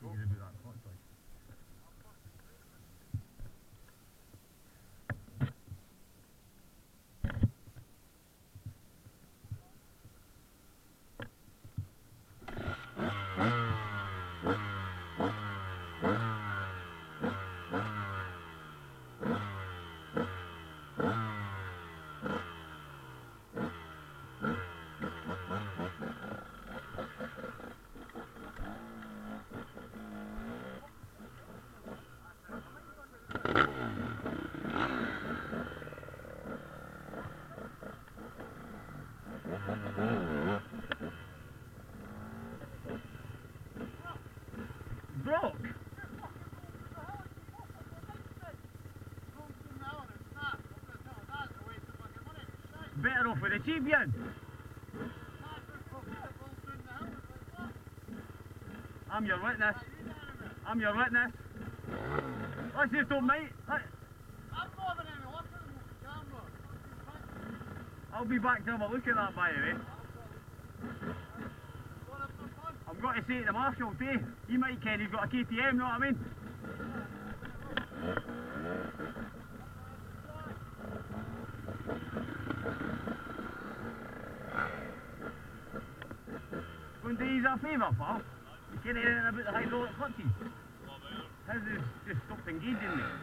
Thinking about that clutch like. Broke! Better off with the champion! I'm your witness. I'm your witness. Let's just don't mate. I'll be back to have a look at that by the way. I've got to say to the marshal too, he might ken he's got a KTM, know what I mean? Going to use a favour, pal? You can't hear anything about the hydraulic clutches? His has just stopped engaging me.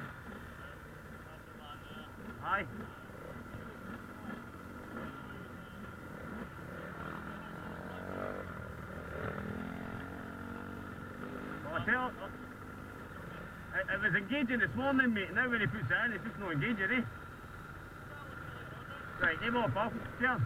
Aye. Well, I tell you, it was engaging this morning, mate. Now when he puts it in, it's just no engaging, eh? Right, name off, pal. Cheers.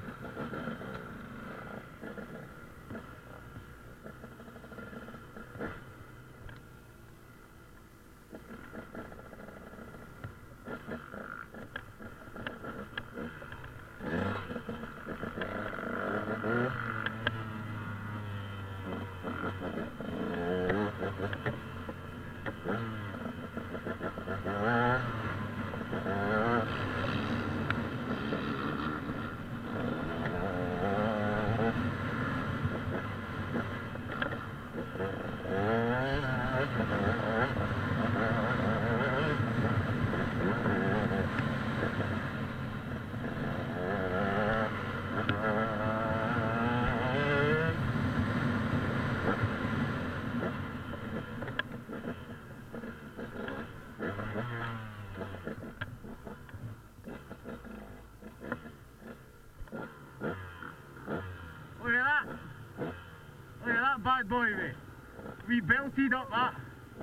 Bad boy, mate. We belted up that.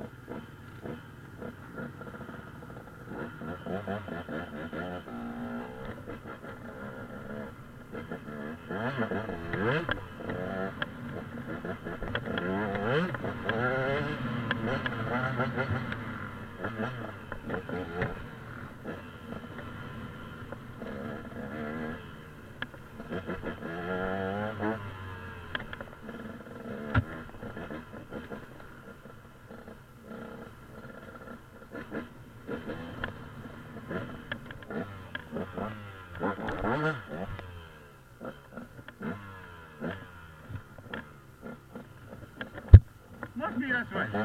Must be this way.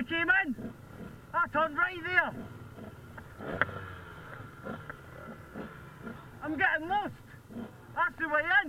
came in. I turned right there. I'm getting lost. That's the way in.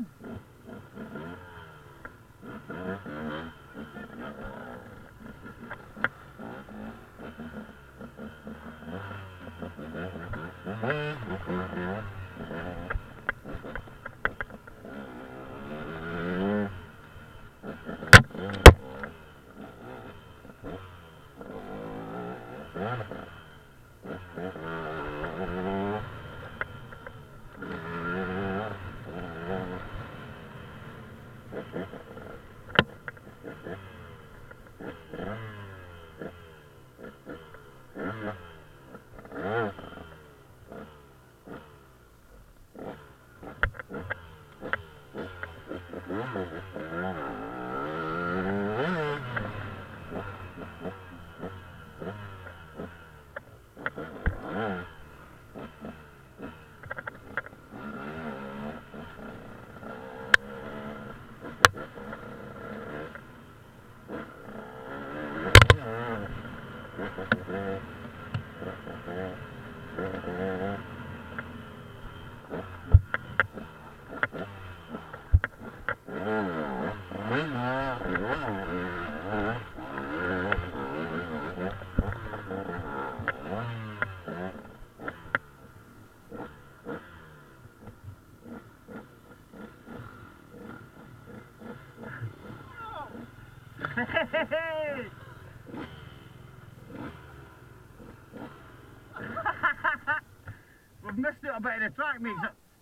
We've missed out a bit of the track, mate.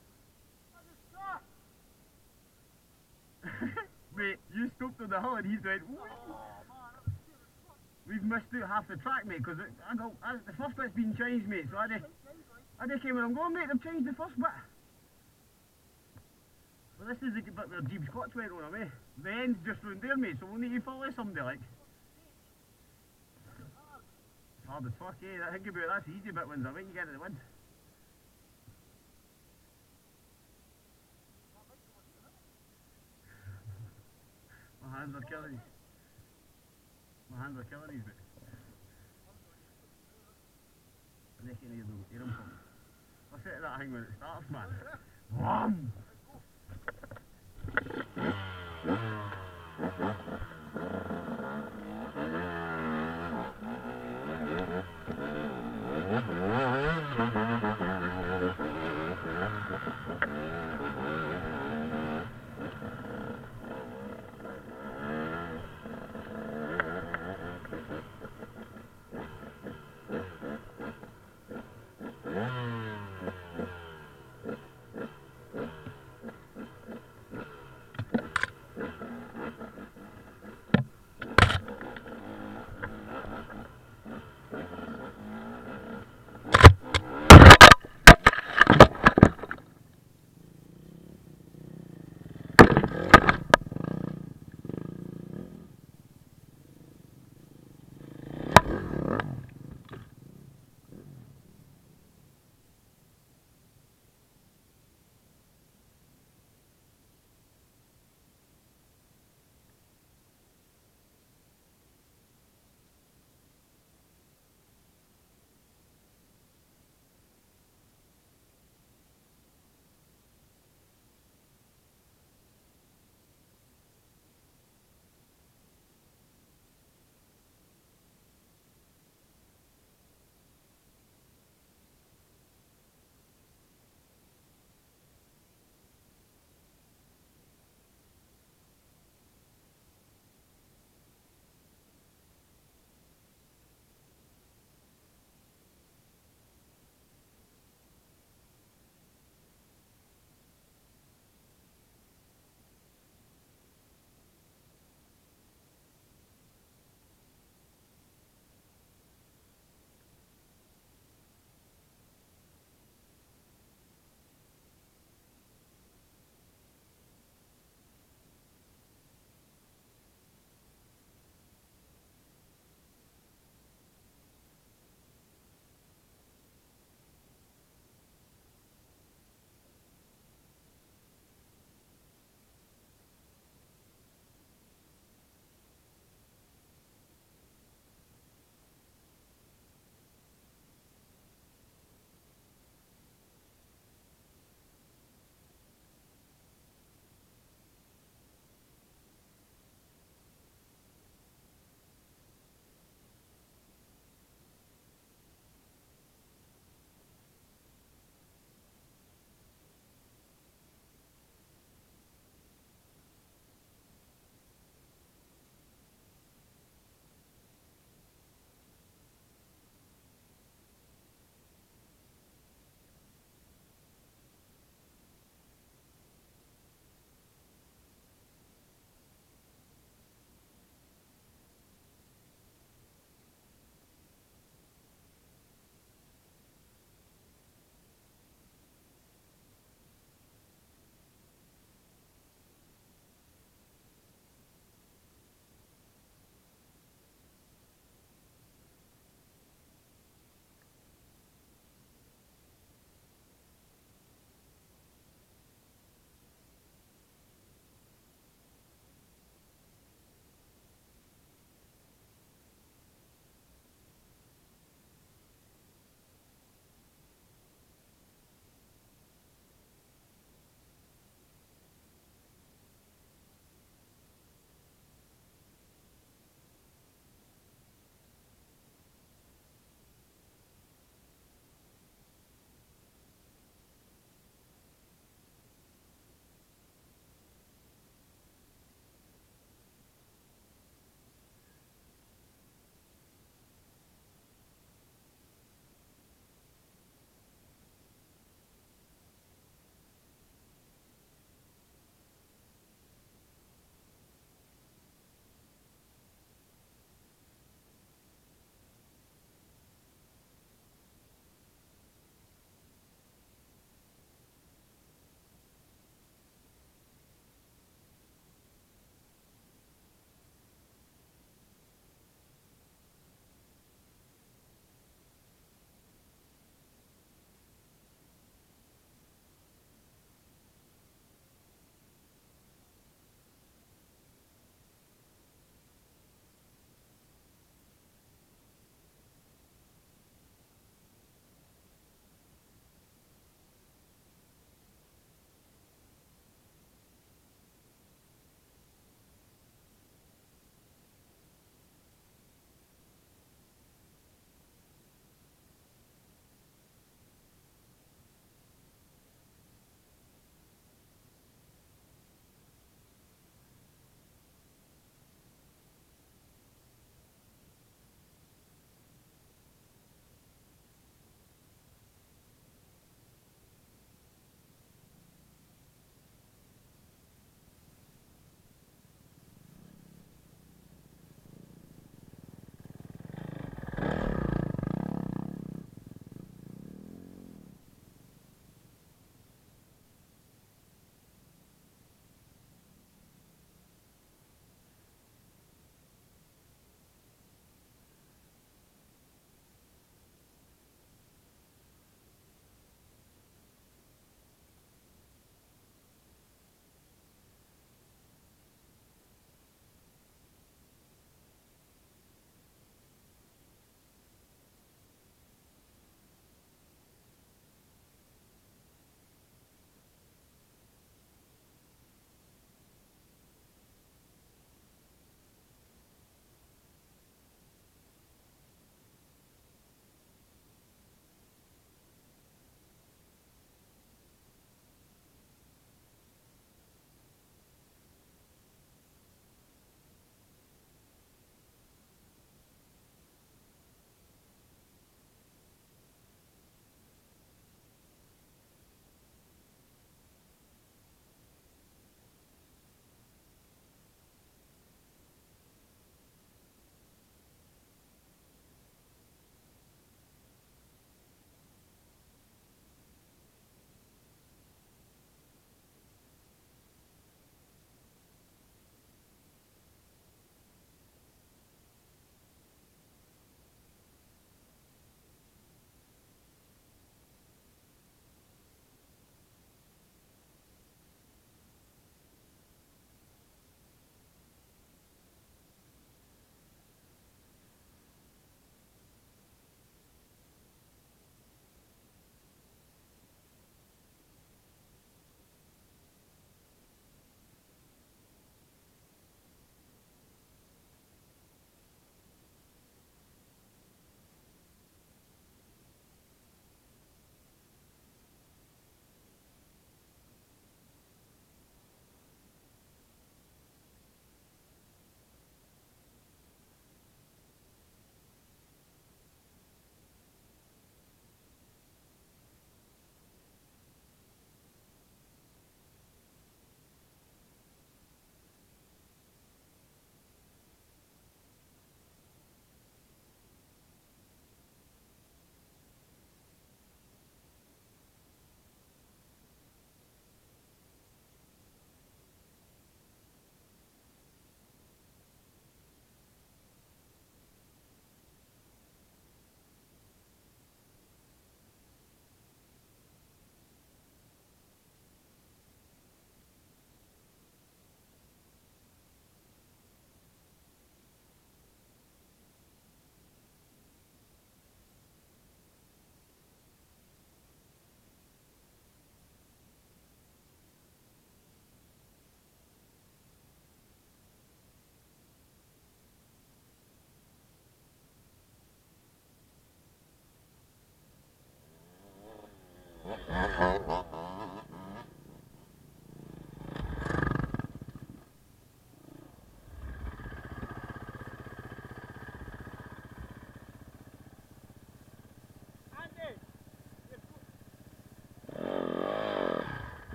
Mate, you stopped on the hill and he's went, we've missed out half the track, mate, because the first bit's been changed, mate, so I just came and I'm going, mate, they've changed the first bit. Well, this is the bit where Jeep Scotch went on away. The end's just round there, mate, so we'll need to follow somebody, like. It's hard as fuck, eh? I think about that's the easy bit when you get in the wind. My hands are killing me. My hands are killing me, but I think I need to hear them from. I'll set that thing when it starts, man. Wham!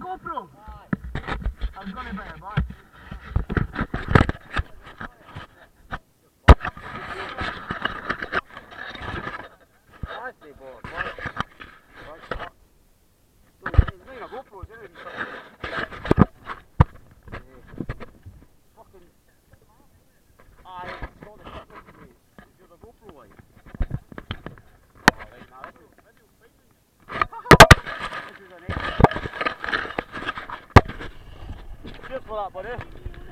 GoPro? I'm gonna buy a bag. Cheers for that, buddy.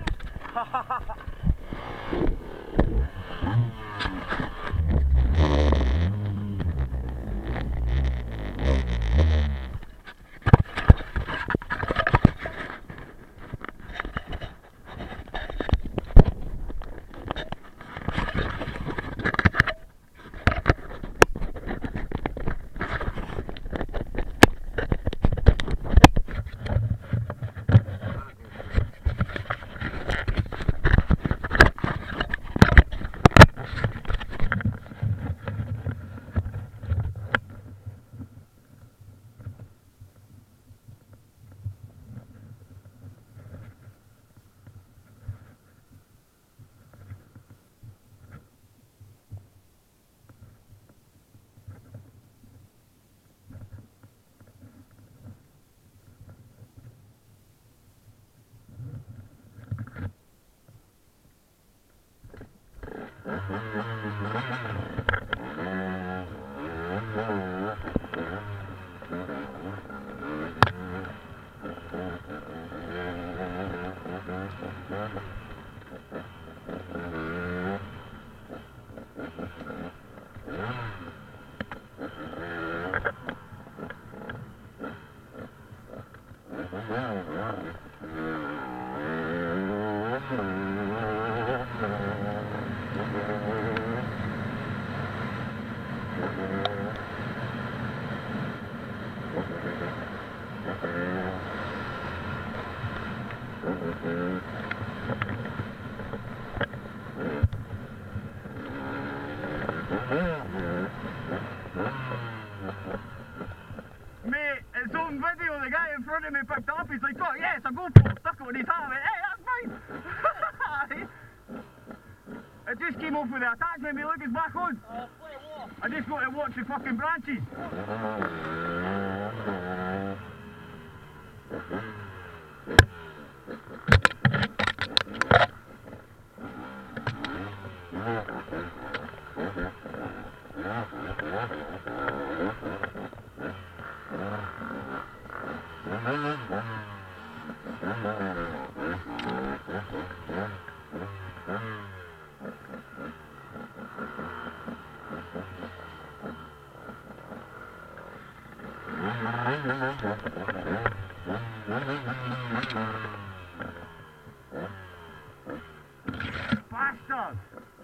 Mate, it's on video, the guy in front of me picked up, he's like, oh yes, a GoPro, stuck it on his hat, I went, hey, that's fine! It just came off with the attachment, mate, look, it's back on. I just got to watch the fucking branches. Bastard!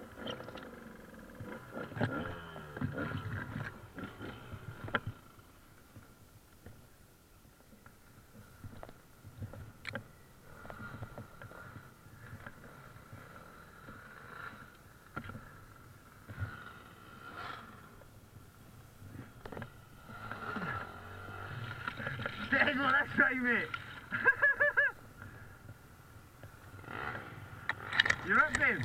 Steady on that side, mate. You're up, babe.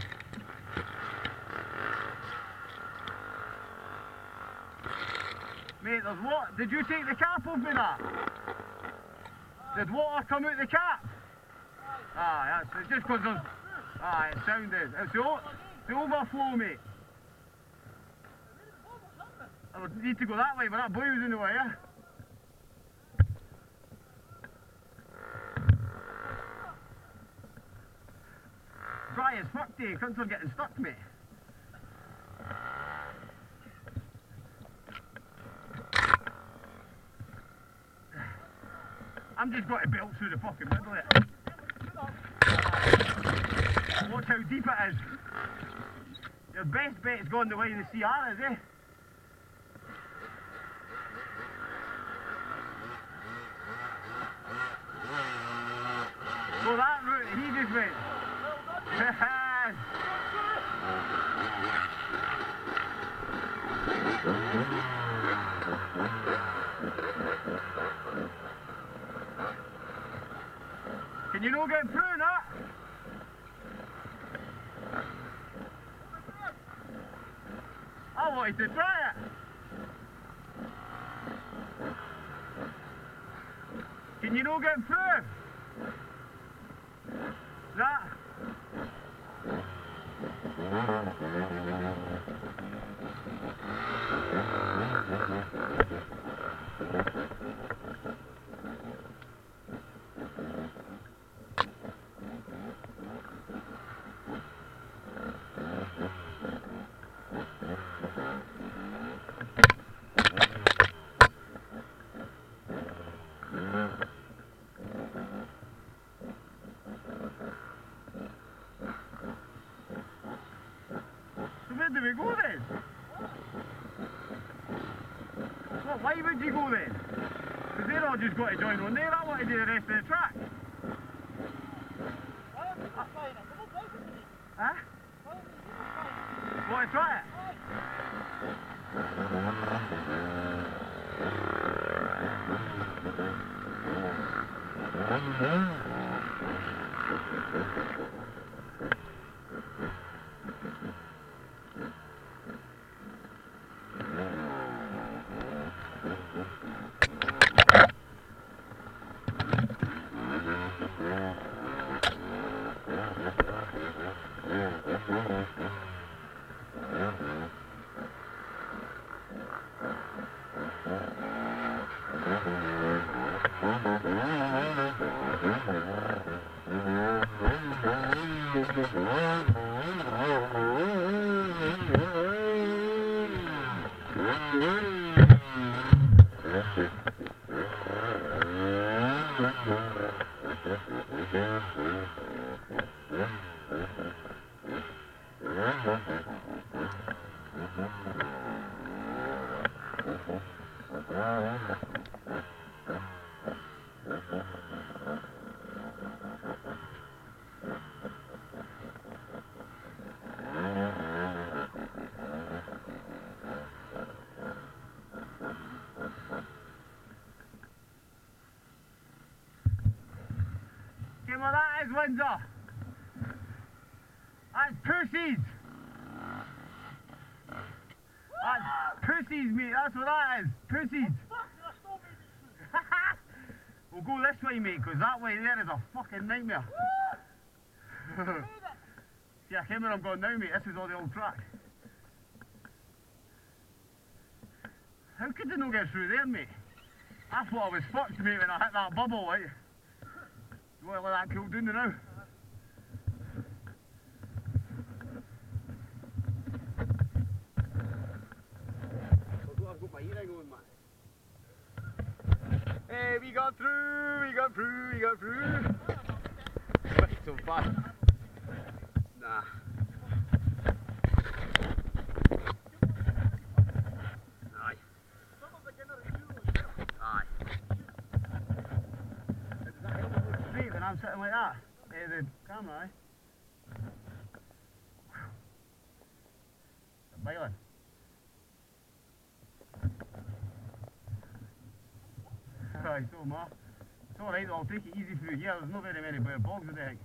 Mate, there's what? Did you take the cap off me that? Did water come out the cap? Ah, that's it's just because there's... Ah, it sounded. It's the overflow, mate. I would need to go that way, but that boy was in the way, yeah? Dry as fuck, day. Cunts are getting stuck, mate. I'm just got to belt through the fucking middle of it. Watch how deep it is. Your best bet is going the way of the Sierra, is it? Go that route that he just went. wanted to try it. Can you not get through? That? So where do we go then? Well, why would you go then? Because they're all just got to join on there. I want to do the rest of the track. Huh? Want to try it? Okay, well that is Windsor. That's pussies. That's pussies, mate. That's what that is. Pussies. We'll go this way, mate, because that way there is a fucking nightmare. See, I came where I'm going now, mate. This is all the old track. How could they not get through there, mate? I thought I was fucked, mate, when I hit that bubble, like. You want to let that cool down now? I've got my earring on, man. Hey, we got through, we got through, we got through. Wait so fast. Nah. Aye. Aye. Does that help me look straight when I'm sitting like that? The camera, aye? The bailing. Aye, so ma. It's alright, I'll take it easy through here. There's not very many bogs in the heck.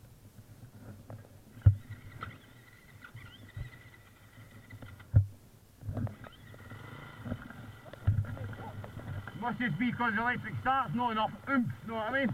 Must just be because the electric start's not enough oomph, know what I mean?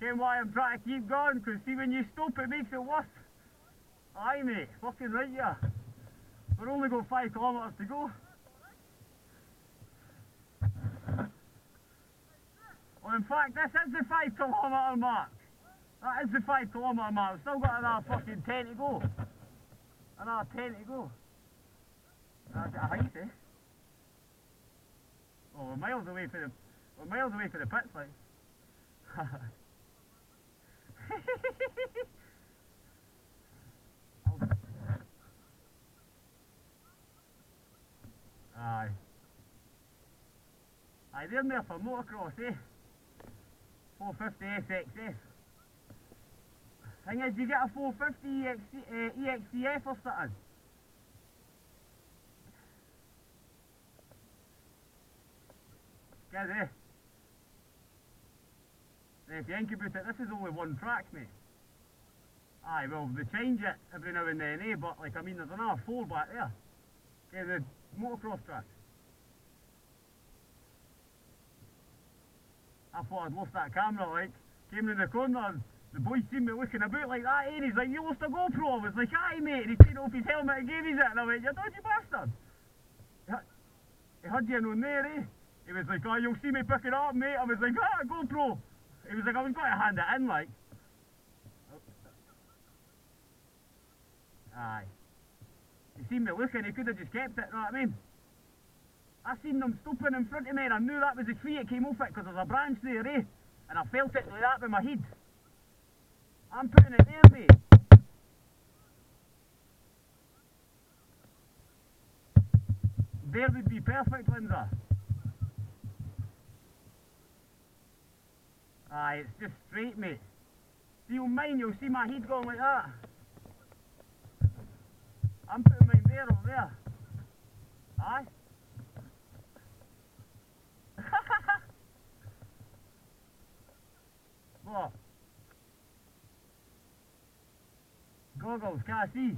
Again, why I'm trying to keep going, because see, when you stop, it makes it worse. Aye, mate, fucking right, yeah. We've only got 5 kilometres to go. Well, in fact, this is the 5 kilometre mark. That is the 5 kilometre mark. We've still got another fucking 10 to go. Another 10 to go. That's a height, eh? Oh, we're miles away for the pits, like. Aye. Aye, they're there for motocross, eh? 450 SXF. Thing is, you get a 450 EXCF or something. Get it. Then if you incubate it, this is only one track, mate. Aye, well, they change it every now and then, eh? But, like, I mean, there's another 4 back there. Okay, the motocross track. I thought I'd lost that camera, like. Came in the corner and the boy seen me looking about like that, eh? And he's like, you lost a GoPro? I was like, aye, mate. And he taken off his helmet and gave us it. And I went, you dodgy bastard. He had you on there, eh? He was like, oh, you'll see me pick it up, mate. I was like, ah, GoPro. He was like, I was going to hand it in, like. Aye. He seen me looking, he could have just kept it, you know what I mean? I seen them stopping in front of me and I knew that was the tree it came off it because there's a branch there, eh? And I felt it like that with my head. I'm putting it there, mate. There would be perfect, Windsor. Aye, it's just straight, mate. See on mine, you'll see my head going like that. I'm putting mine there or there. Aye. What? Goggles, can't see.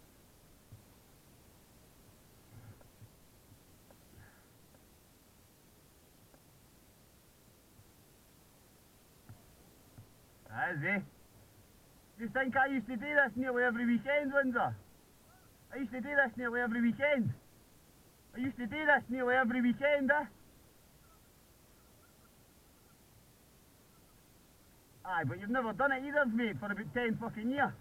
That is, eh? You think I used to do this nearly every weekend, Windsor? I used to do this nearly every weekend. I used to do this nearly every weekend, eh? Aye, but you've never done it either, mate, for about 10 fucking years.